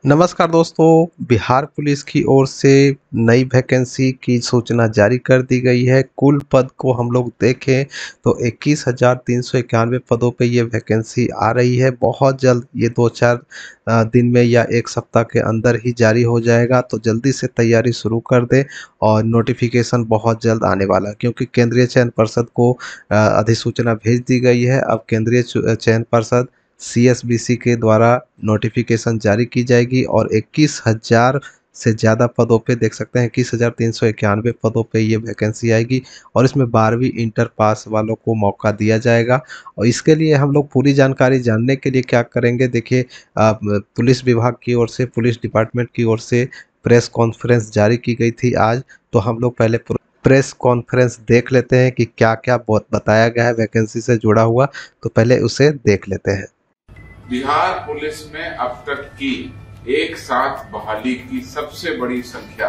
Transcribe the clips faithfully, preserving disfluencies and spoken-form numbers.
नमस्कार दोस्तों, बिहार पुलिस की ओर से नई वैकेंसी की सूचना जारी कर दी गई है। कुल पद को हम लोग देखें तो इक्कीस हज़ार तीन सौ इक्यानवे पदों पे ये वैकेंसी आ रही है। बहुत जल्द ये दो चार अ, दिन में या एक सप्ताह के अंदर ही जारी हो जाएगा, तो जल्दी से तैयारी शुरू कर दें और नोटिफिकेशन बहुत जल्द आने वाला है, क्योंकि केंद्रीय चयन पर्षद को अ, अधिसूचना भेज दी गई है। अब केंद्रीय चु चयन पर्षद सी एस बी सी के द्वारा नोटिफिकेशन जारी की जाएगी और इक्कीस हज़ार से ज़्यादा पदों पे देख सकते हैं, इक्कीस हज़ार तीन सौ इक्यानवे पदों पे ये वैकेंसी आएगी और इसमें बारहवीं इंटर पास वालों को मौका दिया जाएगा। और इसके लिए हम लोग पूरी जानकारी जानने के लिए क्या करेंगे, देखिए अ, पुलिस विभाग की ओर से, पुलिस डिपार्टमेंट की ओर से प्रेस कॉन्फ्रेंस जारी की गई थी आज। तो हम लोग पहले प्रेस कॉन्फ्रेंस देख लेते हैं कि क्या क्या बताया गया है वैकेंसी से जुड़ा हुआ। तो पहले उसे देख लेते हैं। बिहार पुलिस में अब तक की एक साथ बहाली की सबसे बड़ी संख्या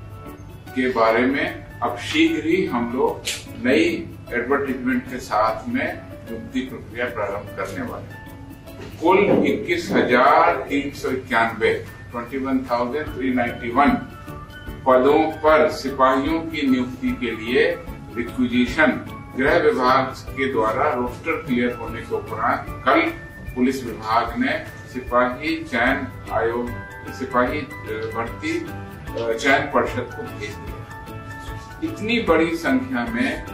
के बारे में अब शीघ्र ही हम लोग नई एडवर्टाइजमेंट के साथ में नियुक्ति प्रक्रिया प्रारंभ करने वाले हैं। कुल इक्कीस हजार तीन सौ इक्यानवे twenty one thousand three ninety one पदों पर सिपाहियों की नियुक्ति के लिए रिक्विजिशन गृह विभाग के द्वारा रोस्टर क्लियर होने के उपरांत कल पुलिस विभाग ने सिपाही चयन आयोग सिपाही भर्ती चयन परिषद को भेज दिया। इतनी बड़ी संख्या में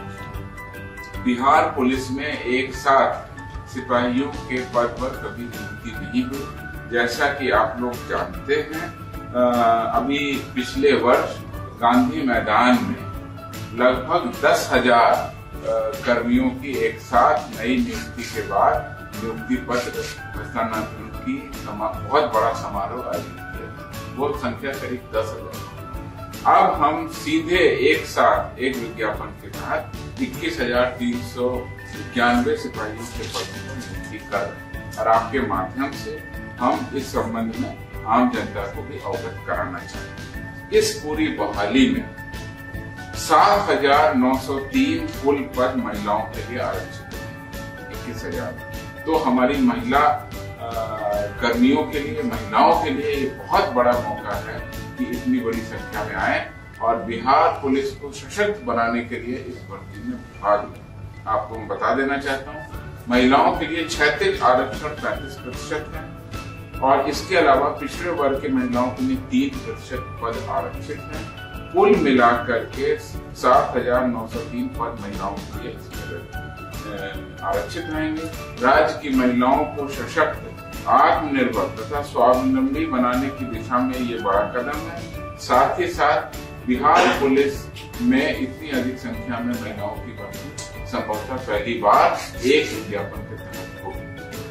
बिहार पुलिस में एक साथ सिपाहियों के पद पर कभी नियुक्ति नहीं हुई। जैसा कि आप लोग जानते हैं, अभी पिछले वर्ष गांधी मैदान में लगभग दस हजार कर्मियों की एक साथ नई नियुक्ति के बाद नियुक्ति पत्र हस्तांतरण की बहुत बड़ा समारोह आयोजित किया। वो संख्या करीब दस हजार। अब हम सीधे एक साथ एक विज्ञापन के तहत इक्कीस हजार तीन सौ इक्यानवे सिपाहियों के पदों पर नियुक्ति कर रहे हैं और आपके माध्यम से हम इस संबंध में आम जनता को भी अवगत कराना चाहते हैं। इस पूरी बहाली में सात हजार नौ सौ तीन कुल पद महिलाओं के लिए आरक्षित है। इक्कीस हजार तो हमारी महिला कर्मियों के लिए, महिलाओं के लिए ये बहुत बड़ा मौका है कि इतनी बड़ी संख्या में आए और बिहार पुलिस को सशक्त बनाने के लिए इस भर्ती में भाग लें। आपको मैं बता देना चाहता हूँ, महिलाओं के लिए क्षैतिज आरक्षण पैंतीस प्रतिशत है और इसके अलावा पिछड़े वर्ग के महिलाओं के लिए तीन प्रतिशत पद आरक्षित है। कुल मिलाकर के सात हजार नौ सौ तीन पद महिलाओं के लिए आरक्षित रहेंगे। राज्य की महिलाओं को सशक्त, आत्मनिर्भर तथा स्वावलंबी बनाने की दिशा में ये बड़ा कदम है। साथ ही साथ बिहार पुलिस में इतनी अधिक संख्या में महिलाओं की भर्ती संभवतः पहली बार एक विज्ञापन के तहत होगी।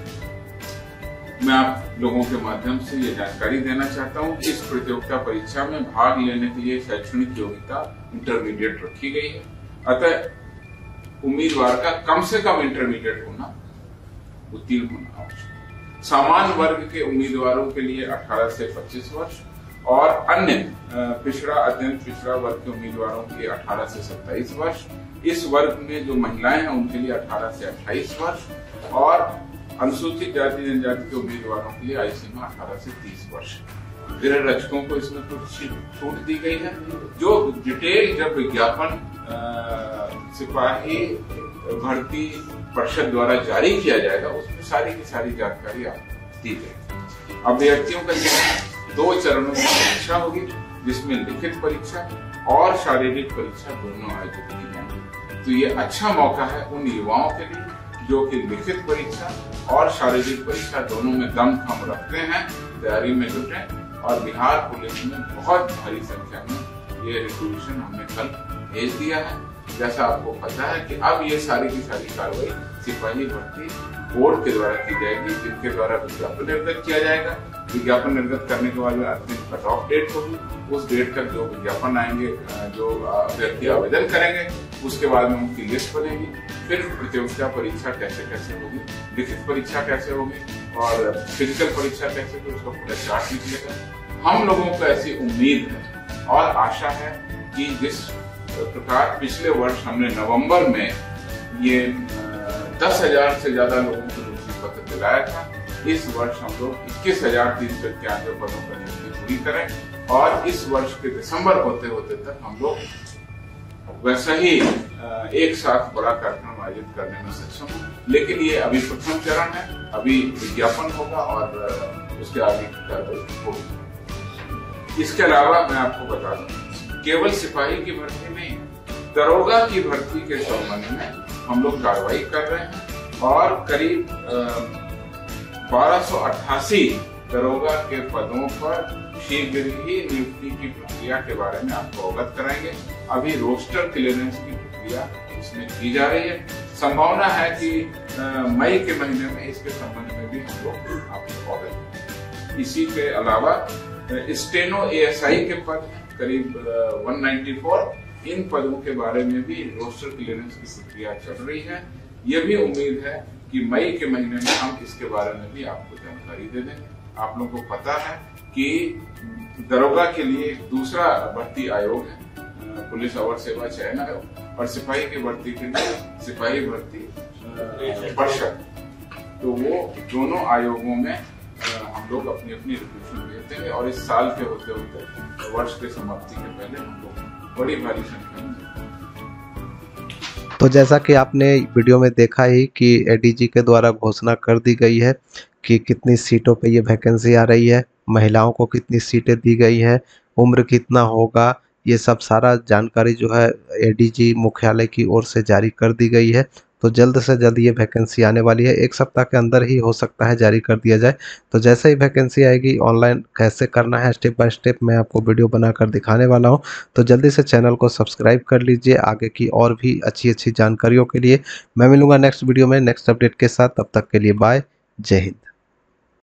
मैं आप लोगों के माध्यम से ये जानकारी देना चाहता हूँ कि इस प्रतियोगिता परीक्षा में भाग लेने के लिए शैक्षणिक योग्यता इंटरमीडिएट रखी गई है। अतः उम्मीदवार का कम से कम इंटरमीडिएट होना, उत्तीर्ण होना आवश्यक। सामान्य वर्ग के उम्मीदवारों के लिए अठारह से पच्चीस वर्ष और अन्य पिछड़ा, अत्यंत पिछड़ा वर्ग के उम्मीदवारों के लिए अठारह से सत्ताईस वर्ष। इस वर्ग में जो महिलाएं हैं उनके लिए अठारह से अट्ठाईस वर्ष और अनुसूचित जाति जनजाति के उम्मीदवारों के लिए आयु सीमा अठारह से तीस वर्ष। गृह रक्षकों को इसमें कुछ छूट दी गई है। जो डिटेल जब विज्ञापन सिपाही भर्ती परिषद द्वारा जारी किया जाएगा उसमें सारी की सारी जानकारी आपको दी जाएगी। अभ्यर्थियों का चयन दो चरणों की परीक्षा होगी, जिसमें लिखित परीक्षा और शारीरिक परीक्षा दोनों आयोजित की जाएंगी। तो ये अच्छा मौका है उन युवाओं के लिए जो कि लिखित परीक्षा और शारीरिक परीक्षा दोनों में दम खम रखते हैं, तैयारी में जुटे। और बिहार पुलिस में बहुत भारी संख्या में ये रिक्रूटेशन हमने कल भेज दिया है। जैसा आपको पता है कि अब ये सारी की सारी कार्रवाई सिपाही भर्ती बोर्ड के द्वारा की जाएगी, जिनके द्वारा विज्ञापन निर्गत किया जाएगा। विज्ञापन निर्गत करने के बाद में अंतिम कट ऑफ डेट होगी। उस डेट तक जो विज्ञापन आएंगे, जो अभ्यर्थी आवेदन करेंगे, उसके बाद में उनकी लिस्ट बनेगी। फिर प्रतियोगिता परीक्षा कैसे कैसे होगी, लिखित परीक्षा कैसे होगी और फिजिकल परीक्षा कैसे होगी, उसका पूरा चार्ट निकलेगा। हम लोगों को ऐसी उम्मीद है और आशा है कि जिस प्रकार पिछले वर्ष हमने नवंबर में ये दस हजार से ज्यादा लोगों को नियुक्ति पत्र दिलाया था, इस वर्ष हम लोग इक्कीस हजार तीन सौ इक्यानवे पदों पर नियुक्ति पूरी करें और इस वर्ष के दिसंबर होते होते तक हम लोग वैसा ही एक साथ बड़ा कार्यक्रम आयोजित करने में सक्षम हो। लेकिन ये अभी प्रथम चरण है, अभी विज्ञापन होगा और उसके आगे की कार्रवाई होगी। इसके अलावा मैं आपको बता दूं, केवल सिपाही की भर्ती नहीं, दरोगा की भर्ती के संबंध में हम लोग कार्रवाई कर रहे हैं और करीब बारह सौ अट्ठासी दरोगा के पदों पर शीघ्र ही नियुक्ति की प्रक्रिया के बारे में आपको अवगत कराएंगे। अभी रोस्टर क्लियरेंस की प्रक्रिया इसमें की जा रही है। संभावना है कि मई के महीने में इसके संबंध में भी हम लोग आपको अवगत करेंगे। इसी के अलावा स्टेनो एएसआई के पद करीब एक सौ चौरानवे, इन पदों के बारे में भी रोस्टर क्लियरेंस की प्रक्रिया चल रही है। ये भी उम्मीद है कि मई के महीने में हम इसके बारे में भी आपको जानकारी दे देंगे। आप लोगों को पता है कि दरोगा के लिए दूसरा भर्ती आयोग है, पुलिस अवर सेवा चयन आयोग, और सिपाही की भर्ती के लिए सिपाही भर्ती परिषद। तो वो दोनों आयोगों में हम लोग अपनी अपनी रिक्रूटमेंट भेजते हैं और इस साल के होते होते वर्ष के समाप्ति के पहले हम लोग बड़ी भारी संख्या में। तो जैसा कि आपने वीडियो में देखा ही कि एडीजी के द्वारा घोषणा कर दी गई है कि कितनी सीटों पे ये वैकेंसी आ रही है, महिलाओं को कितनी सीटें दी गई है, उम्र कितना होगा, ये सब सारा जानकारी जो है एडीजी मुख्यालय की ओर से जारी कर दी गई है। तो जल्द से जल्द ये वैकेंसी आने वाली है, एक सप्ताह के अंदर ही हो सकता है जारी कर दिया जाए। तो जैसे ही वैकेंसी आएगी, ऑनलाइन कैसे करना है स्टेप बाय स्टेप मैं आपको वीडियो बनाकर दिखाने वाला हूं। तो जल्दी से चैनल को सब्सक्राइब कर लीजिए आगे की और भी अच्छी अच्छी जानकारियों के लिए। मैं मिलूंगा नेक्स्ट वीडियो में नेक्स्ट अपडेट के साथ, तब तक के लिए बाय, जय हिंद।